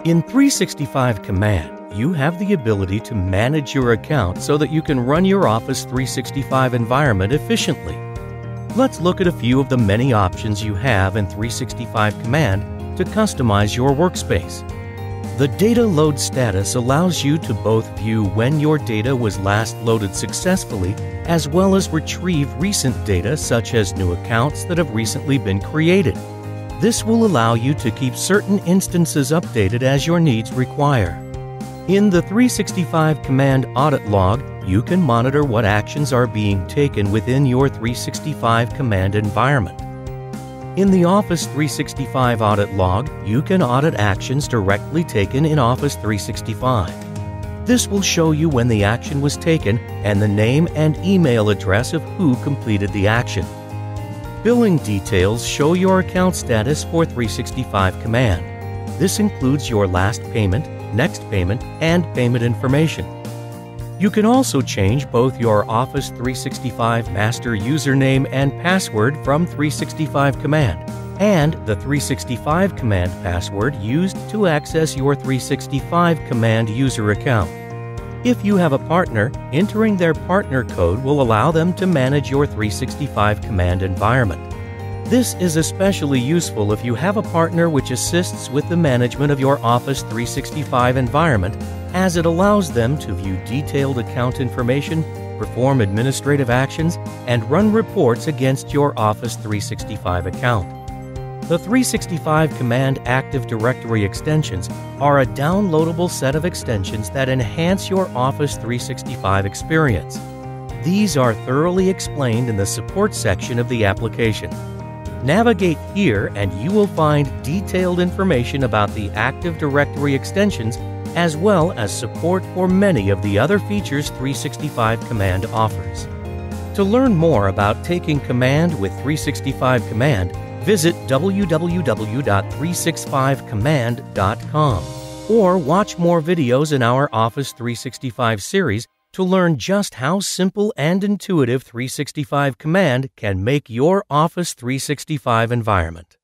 In 365 Command, you have the ability to manage your account so that you can run your Office 365 environment efficiently. Let's look at a few of the many options you have in 365 Command to customize your workspace. The Data Load Status allows you to both view when your data was last loaded successfully, as well as retrieve recent data such as new accounts that have recently been created. This will allow you to keep certain instances updated as your needs require. In the 365 Command Audit Log, you can monitor what actions are being taken within your 365 Command environment. In the Office 365 Audit Log, you can audit actions directly taken in Office 365. This will show you when the action was taken and the name and email address of who completed the action. Billing details show your account status for 365 Command. This includes your last payment, next payment, and payment information. You can also change both your Office 365 master username and password from 365 Command and the 365 Command password used to access your 365 Command user account. If you have a partner, entering their partner code will allow them to manage your 365 Command environment. This is especially useful if you have a partner which assists with the management of your Office 365 environment, as it allows them to view detailed account information, perform administrative actions, and run reports against your Office 365 account. The 365 Command Active Directory extensions are a downloadable set of extensions that enhance your Office 365 experience. These are thoroughly explained in the support section of the application. Navigate here and you will find detailed information about the Active Directory extensions as well as support for many of the other features 365 Command offers. To learn more about taking command with 365 Command, visit www.365command.com or watch more videos in our Office 365 series to learn just how simple and intuitive 365 Command can make your Office 365 environment.